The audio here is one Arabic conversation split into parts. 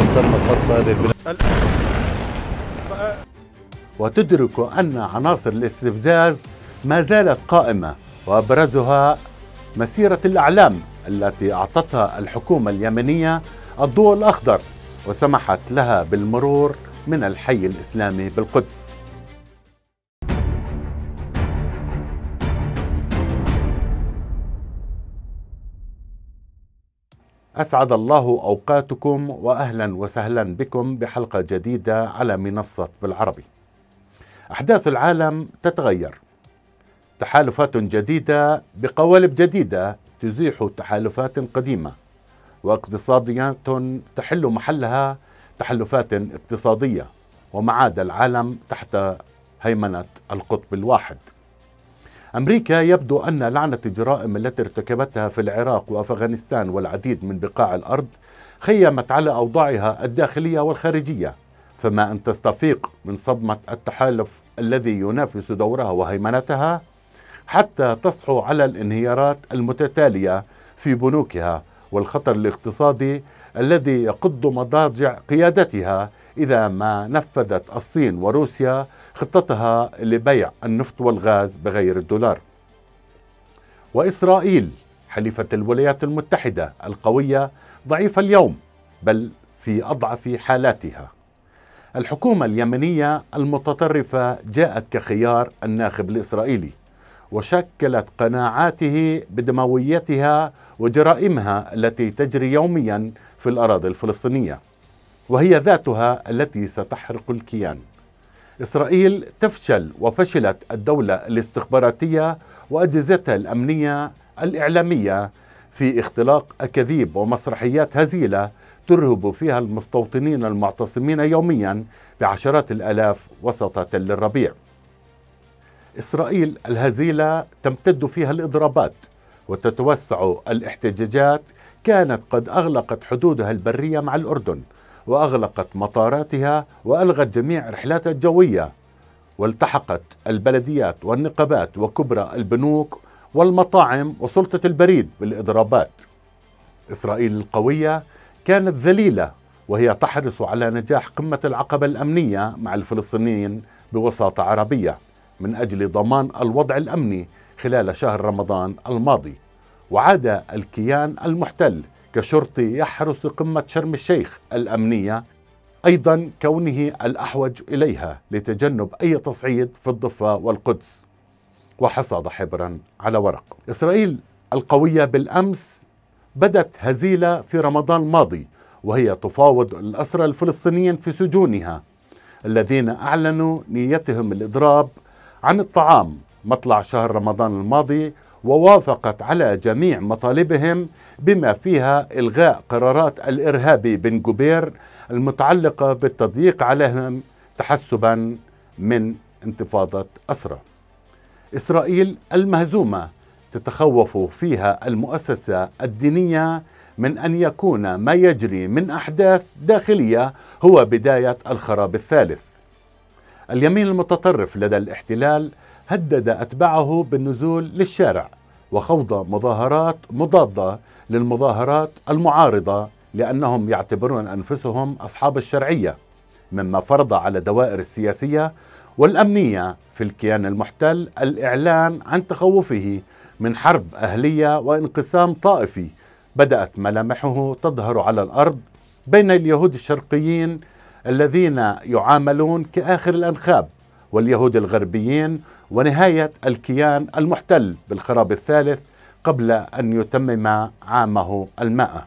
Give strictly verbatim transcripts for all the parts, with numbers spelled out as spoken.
تم قصف هذه البلاد. وتدرك أن عناصر الاستفزاز ما زالت قائمة، وأبرزها مسيرة الأعلام التي أعطتها الحكومة اليمنية الضوء الأخضر وسمحت لها بالمرور من الحي الإسلامي بالقدس. أسعد الله أوقاتكم وأهلا وسهلا بكم بحلقة جديدة على منصة بالعربي. أحداث العالم تتغير، تحالفات جديدة بقوالب جديدة تزيح تحالفات قديمة، واقتصاديات تحل محلها تحالفات اقتصادية، وما عاد العالم تحت هيمنة القطب الواحد. أمريكا يبدو أن لعنة الجرائم التي ارتكبتها في العراق وأفغانستان والعديد من بقاع الأرض خيمت على أوضاعها الداخلية والخارجية، فما أن تستفيق من صدمة التحالف الذي ينافس دورها وهيمنتها حتى تصحو على الانهيارات المتتالية في بنوكها والخطر الاقتصادي الذي يقض مضاجع قيادتها إذا ما نفذت الصين وروسيا خطتها لبيع النفط والغاز بغير الدولار. وإسرائيل حليفة الولايات المتحدة القوية ضعيفة اليوم، بل في أضعف حالاتها. الحكومة اليمنية المتطرفة جاءت كخيار الناخب الإسرائيلي، وشكلت قناعاته بدمويتها وجرائمها التي تجري يوميا في الأراضي الفلسطينية، وهي ذاتها التي ستحرق الكيان. إسرائيل تفشل وفشلت الدولة الاستخباراتية وأجهزتها الأمنية الإعلامية في اختلاق أكاذيب ومسرحيات هزيلة ترهب فيها المستوطنين المعتصمين يوميا بعشرات الآلاف وسط تل الربيع. إسرائيل الهزيلة تمتد فيها الإضرابات وتتوسع الاحتجاجات، كانت قد أغلقت حدودها البرية مع الأردن، وأغلقت مطاراتها وألغت جميع رحلاتها الجوية، والتحقت البلديات والنقابات وكبرى البنوك والمطاعم وسلطة البريد بالإضرابات. إسرائيل القوية كانت ذليلة وهي تحرص على نجاح قمة العقبة الأمنية مع الفلسطينيين بوساطة عربية من أجل ضمان الوضع الأمني خلال شهر رمضان الماضي. وعاد الكيان المحتل كشرطي يحرس قمة شرم الشيخ الأمنية، أيضا كونه الأحوج إليها لتجنب أي تصعيد في الضفة والقدس، وحصاد حبرا على ورق. إسرائيل القوية بالأمس بدت هزيلة في رمضان الماضي، وهي تفاوض الأسرى الفلسطينيين في سجونها الذين أعلنوا نيتهم الإضراب عن الطعام مطلع شهر رمضان الماضي، ووافقت على جميع مطالبهم بما فيها إلغاء قرارات الإرهابي بن جبير المتعلقة بالتضييق عليهم تحسبا من انتفاضة أسرى. إسرائيل المهزومة تتخوف فيها المؤسسة الدينية من أن يكون ما يجري من أحداث داخلية هو بداية الخراب الثالث. اليمين المتطرف لدى الاحتلال هدد أتباعه بالنزول للشارع وخوض مظاهرات مضادة للمظاهرات المعارضة، لأنهم يعتبرون أنفسهم أصحاب الشرعية، مما فرض على الدوائر السياسية والأمنية في الكيان المحتل الإعلان عن تخوفه من حرب أهلية وانقسام طائفي بدأت ملامحه تظهر على الأرض بين اليهود الشرقيين الذين يعاملون كآخر الأنخاب واليهود الغربيين، ونهاية الكيان المحتل بالخراب الثالث قبل أن يتمم عامه المائة.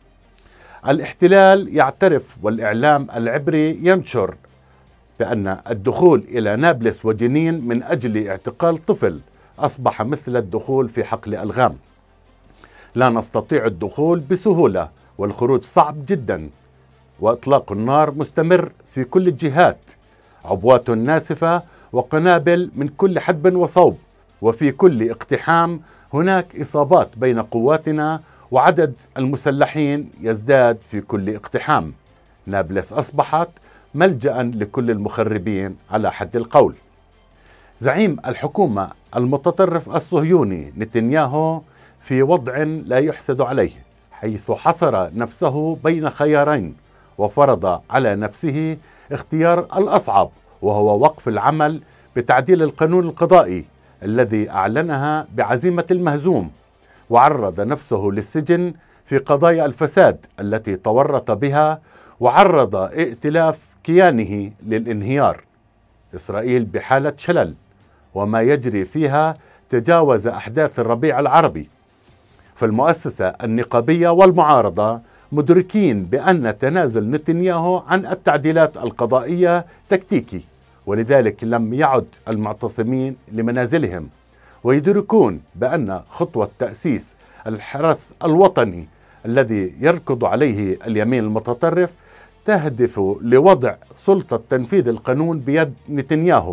الاحتلال يعترف والإعلام العبري ينشر بأن الدخول إلى نابلس وجنين من أجل اعتقال طفل أصبح مثل الدخول في حقل ألغام، لا نستطيع الدخول بسهولة والخروج صعب جدا، وإطلاق النار مستمر في كل الجهات، عبوات ناسفة وقنابل من كل حدب وصوب، وفي كل اقتحام هناك إصابات بين قواتنا، وعدد المسلحين يزداد في كل اقتحام. نابلس أصبحت ملجأ لكل المخربين على حد القول. زعيم الحكومة المتطرف الصهيوني نتنياهو في وضع لا يحسد عليه، حيث حصر نفسه بين خيارين، وفرض على نفسه اختيار الأصعب، وهو وقف العمل بتعديل القانون القضائي الذي أعلنها بعزيمة المهزوم، وعرض نفسه للسجن في قضايا الفساد التي تورط بها، وعرض ائتلاف كيانه للانهيار. إسرائيل بحالة شلل، وما يجري فيها تجاوز أحداث الربيع العربي. فالمؤسسة النقابية والمعارضة مدركين بأن تنازل نتنياهو عن التعديلات القضائية تكتيكي، ولذلك لم يعد المعتصمين لمنازلهم، ويدركون بأن خطوة تأسيس الحرس الوطني الذي يركض عليه اليمين المتطرف تهدف لوضع سلطة تنفيذ القانون بيد نتنياهو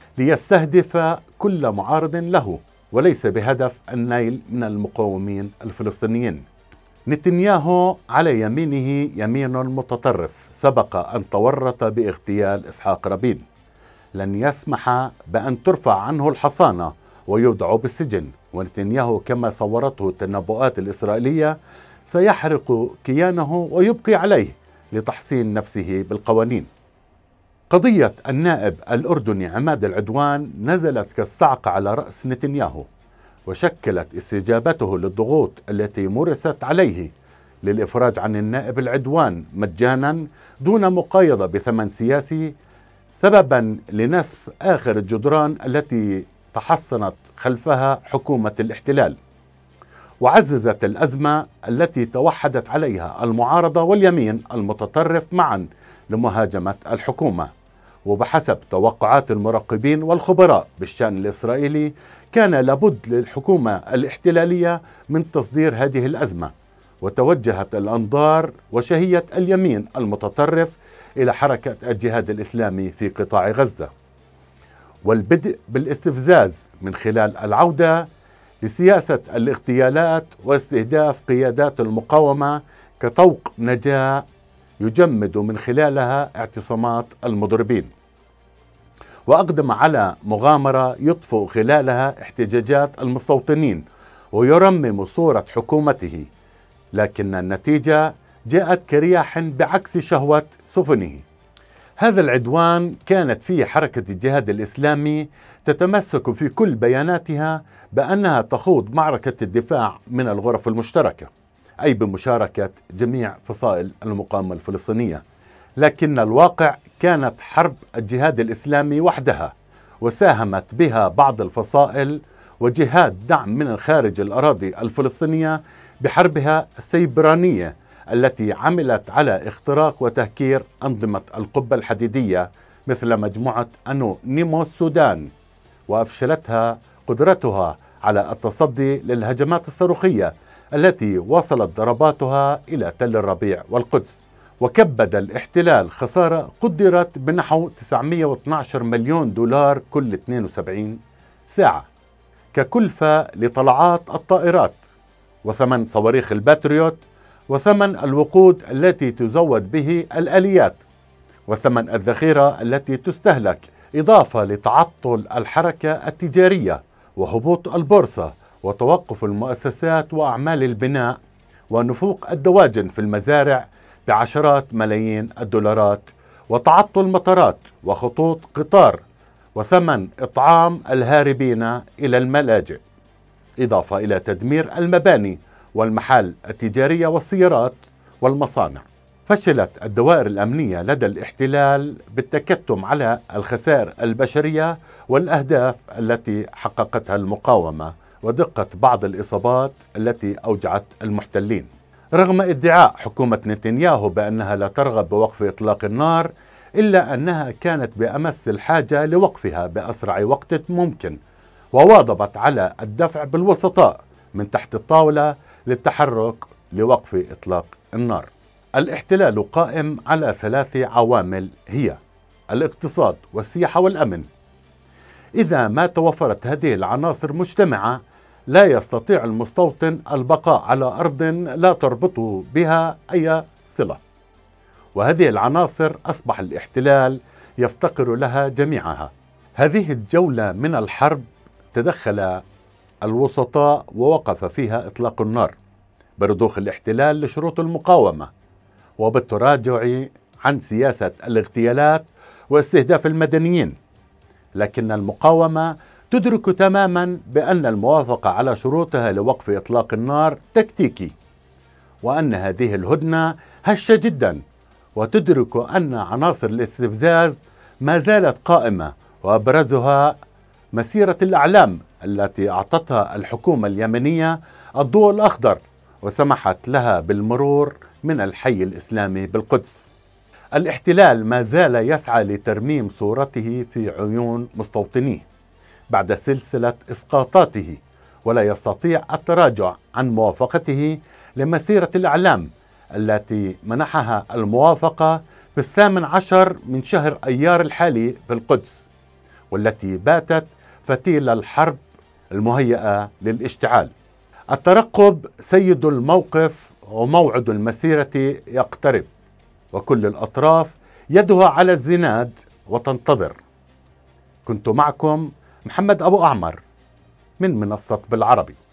ليستهدف كل معارض له، وليس بهدف النيل من المقاومين الفلسطينيين. نتنياهو على يمينه يمين متطرف سبق أن تورط باغتيال إسحاق رابين، لن يسمح بأن ترفع عنه الحصانة ويودع بالسجن، ونتنياهو كما صورته التنبؤات الإسرائيلية سيحرق كيانه ويبقي عليه لتحصين نفسه بالقوانين. قضية النائب الأردني عماد العدوان نزلت كالصعقة على رأس نتنياهو، وشكلت استجابته للضغوط التي مورست عليه للإفراج عن النائب العدوان مجانا دون مقايضة بثمن سياسي سببا لنسف آخر الجدران التي تحصنت خلفها حكومة الاحتلال، وعززت الأزمة التي توحدت عليها المعارضة واليمين المتطرف معا لمهاجمة الحكومة. وبحسب توقعات المراقبين والخبراء بالشأن الإسرائيلي كان لابد للحكومة الاحتلالية من تصدير هذه الأزمة، وتوجهت الأنظار وشهية اليمين المتطرف إلى حركة الجهاد الإسلامي في قطاع غزة، والبدء بالاستفزاز من خلال العودة لسياسة الاغتيالات واستهداف قيادات المقاومة كطوق نجاة يجمد من خلالها اعتصامات المضربين، وأقدم على مغامرة يطفئ خلالها احتجاجات المستوطنين ويرمم صورة حكومته، لكن النتيجة جاءت كرياح بعكس شهوة سفنه. هذا العدوان كانت فيه حركة الجهاد الإسلامي تتمسك في كل بياناتها بأنها تخوض معركة الدفاع من الغرف المشتركة، أي بمشاركة جميع فصائل المقاومة الفلسطينية، لكن الواقع كانت حرب الجهاد الإسلامي وحدها، وساهمت بها بعض الفصائل وجهات دعم من خارج الأراضي الفلسطينية بحربها السيبرانية التي عملت على اختراق وتهكير أنظمة القبة الحديدية مثل مجموعة أنو نيمو السودان، وأفشلتها قدرتها على التصدي للهجمات الصاروخية التي وصلت ضرباتها إلى تل الربيع والقدس. وكبد الاحتلال خسارة قدرت بنحو تسعمئة واثني عشر مليون دولار كل اثنين وسبعين ساعة ككلفة لطلعات الطائرات، وثمن صواريخ الباتريوت، وثمن الوقود التي تزود به الآليات، وثمن الذخيرة التي تستهلك، إضافة لتعطل الحركة التجارية وهبوط البورصة وتوقف المؤسسات وأعمال البناء ونفوق الدواجن في المزارع بعشرات ملايين الدولارات، وتعطل مطارات وخطوط قطار، وثمن إطعام الهاربين إلى الملاجئ، إضافة إلى تدمير المباني والمحال التجارية والسيارات والمصانع. فشلت الدوائر الأمنية لدى الاحتلال بالتكتم على الخسائر البشرية والأهداف التي حققتها المقاومة ودقة بعض الإصابات التي أوجعت المحتلين. رغم ادعاء حكومة نتنياهو بأنها لا ترغب بوقف إطلاق النار، إلا أنها كانت بأمس الحاجة لوقفها بأسرع وقت ممكن، وواظبت على الدفع بالوسطاء من تحت الطاولة للتحرك لوقف إطلاق النار. الاحتلال قائم على ثلاث عوامل هي الاقتصاد والسياحة والأمن. إذا ما توفرت هذه العناصر مجتمعة لا يستطيع المستوطن البقاء على أرض لا تربطه بها أي صلة، وهذه العناصر أصبح الاحتلال يفتقر لها جميعها. هذه الجولة من الحرب تدخل الوسطاء ووقف فيها إطلاق النار برضوخ الاحتلال لشروط المقاومة، وبالتراجع عن سياسة الاغتيالات واستهداف المدنيين، لكن المقاومة تدرك تماما بأن الموافقة على شروطها لوقف إطلاق النار تكتيكي، وأن هذه الهدنة هشة جدا، وتدرك أن عناصر الاستفزاز ما زالت قائمة، وأبرزها مسيرة الأعلام التي أعطتها الحكومة اليمنية الضوء الأخضر وسمحت لها بالمرور من الحي الإسلامي بالقدس. الاحتلال ما زال يسعى لترميم صورته في عيون مستوطنيه بعد سلسلة إسقاطاته، ولا يستطيع التراجع عن موافقته لمسيرة الإعلام التي منحها الموافقة في الثامن عشر من شهر أيار الحالي في القدس، والتي باتت فتيل الحرب المهيئة للاشتعال. الترقب سيد الموقف، وموعد المسيرة يقترب، وكل الأطراف يدها على الزناد وتنتظر. كنت معكم محمد أبو أعمر من منصة بالعربي.